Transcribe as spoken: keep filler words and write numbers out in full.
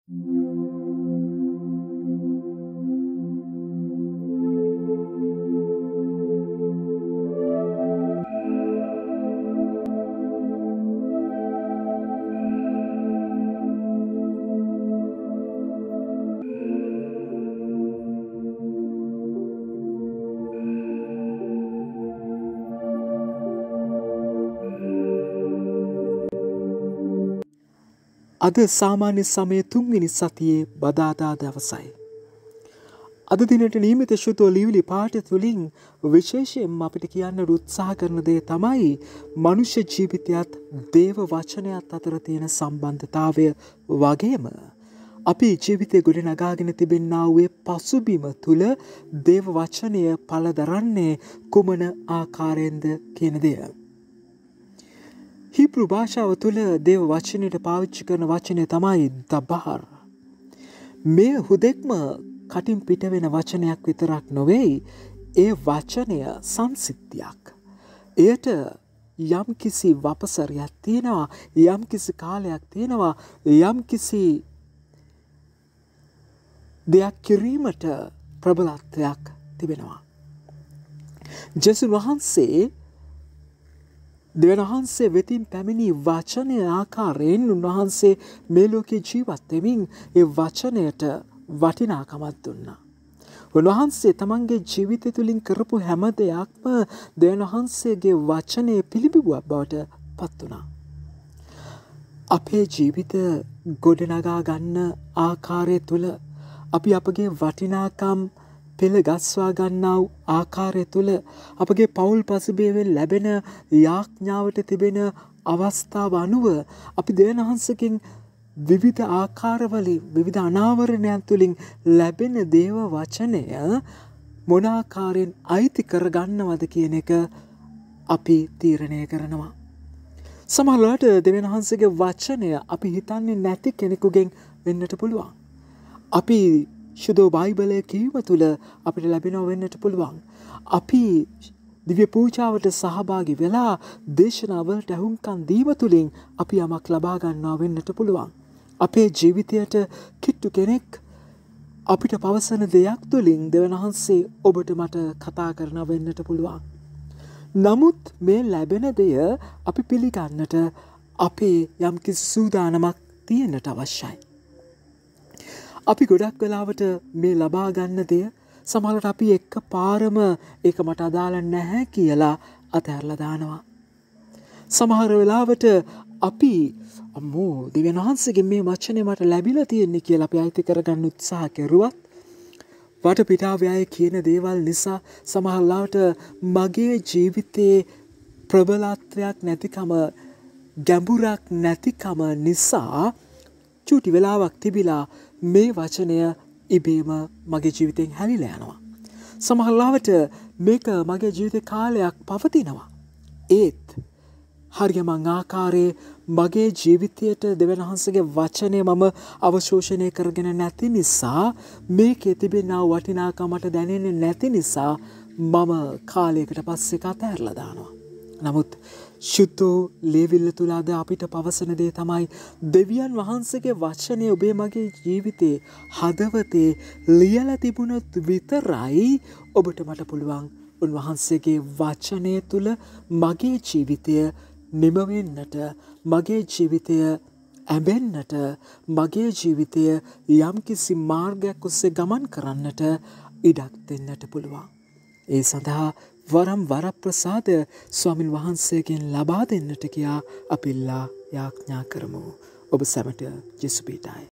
අද සාමාන්‍ය සමය තුන්වෙනි සතියේ බදාදා දවසයි. අද දිනට නියමිත ශුතෝ ලියවිලි පාඨය තුළින් විශේෂයෙන්ම අපිට කියන්න උත්සාහ කරන දේ තමයි මනුෂ්‍ය ජීවිතයත් දේව වචනයත් අතර තියෙන සම්බන්ධතාවය වගේම අපි ජීවිතය ගොඩනගාගෙන තිබෙනා වූ පසුබිම තුළ දේව වචනය පළ දරන්නේ කුමන ආකාරයෙන්ද කියන දේ. හිබ්‍රු භාෂාව තුළ දේව වචනයට පාවිච්චි කරන වචනය තමයි දබහර්. මේ හුදෙක්ම කටින් පිට වෙන වචනයක් විතරක් නොවේ. ඒ වචනය සංසිද්ධියක්. එයට යම්කිසි වපසරයක් තියෙනවා, යම්කිසි කාලයක් තියෙනවා, යම්කිසි දෙයක් කිරීමට ප්‍රබලත්වයක් තිබෙනවා. ජේසුස් වහන්සේ දෙවියන් වහන්සේ වෙතින් පැමිණි වචනය ආකාරයෙන් උන්වහන්සේ මේ ලෝකේ ජීවත් වෙමින් ඒ වචනයට වටිනාකමක් දුන්නා. උන්වහන්සේ තමන්ගේ ජීවිතය තුළින් කරපු හැම දෙයක්ම දෙවියන් වහන්සේගේ වචනය පිළිබිඹුවක් බවට පත් වුණා. අපේ ජීවිත ගොඩනගා ගන්න ආකාරය තුළ අපි අපගේ වටිනාකම් පෙළ ගස්වා ගන්නා වූ ආකාරය තුළ අපගේ පෞල් පසුබිමෙන් ලැබෙන යාඥාවට තිබෙන අවස්ථාව අනුව අපි දෙවියන් වහන්සේගෙන් විවිධ ආකාරවලින් විවිධ අනාවරණයන් තුළින් ලැබෙන දේව වචනය මොන ආකාරයෙන් අයිති කරගන්නවද කියන එක අපි තීරණය කරනවා. සමහර වෙලාවට දෙවියන් වහන්සේගේ වචනය අපි හිතන්නේ නැති කෙනෙකුගෙන් වෙන්නට පුළුවන්. අපි ශුද්ධ බයිබලයේ කීම තුළ අපිට ලැබෙනව වෙන්නට පුළුවන්. අපි දිව්‍ය පූජාවට සහභාගී වෙලා දේශනාවලට ඇහුම්කන් දීම තුළින් අපි යමක් ලබා ගන්නවා වෙන්නට පුළුවන්. අපේ ජීවිතයට කිට්ටු කෙනෙක් අපිට පවසන දෙයක් තුළින් දෙවියන් වහන්සේ ඔබට මට කතා කරනවා වෙන්නට පුළුවන්. නමුත් මේ ලැබෙන දෙය අපි පිළිගන්නට අපේ යම්කිසි සූදානමක් තියෙන්නට අවශ්‍යයි. අපි ගොඩක් වෙලාවට මේ ලබා ගන්න දෙය සමහරවිට අපි එක්ක පාරම ඒක මට අදාළ නැහැ කියලා අතහැරලා දානවා. සමහර වෙලාවට අපි අම්මෝ දෙවියන් වහන්සේගෙන් මේ වචනේ මට ලැබිලා තියෙන්නේ කියලා අපි අයිති කරගන්න උත්සාහ කරුවත් වටපිටාවේ අය කියන දේවල් නිසා සමහර වෙලාවට මගේ ජීවිතයේ ප්‍රබලත්වයක් නැතිකම ගැඹුරක් නැතිකම නිසා චූටි වෙලාවක් තිබිලා මේ වචනය ඉබේම මගේ ජීවිතෙන් හැලිලා යනවා. සමහර ලාවට මේක මගේ ජීවිතේ කාලයක් පවතිනවා. ඒත් හරියම ආකාරයේ මගේ ජීවිතයට දෙවියන් වහන්සේගේ වචනය මම අවශෝෂණය කරගෙන නැති නිසා මේකේ තිබෙන වටිනාකමට දැනෙන්නේ නැති නිසා මම කාලයකට පස්සේ කතහැරලා දානවා. නමුත් ශුද්ධ ලේවිල්ල තුල අද අපිට පවසන දේ තමයි දෙවියන් වහන්සේගේ වචනය ඔබේ මගේ ජීවිතේ හදවතේ ලියලා තිබුණොත් විතරයි ඔබට මට පුළුවන් උන්වහන්සේගේ වචනය තුල මගේ ජීවිතය නිම වෙන්නට, මගේ ජීවිතය ඇඹෙන්නට, මගේ ජීවිතය යම්කිසි මාර්ගයක් ඔස්සේ ගමන් කරන්නට ඉඩක් දෙන්නට පුළුවන්. ඒ සඳහා වරම් වරප්‍රසාද ස්වාමින් වහන්සේගෙන් ලබා දෙන්නට කියා අපිල්ලා යාඥා කරමු. ඔබ සැමට ජෙසුස් පිටයි.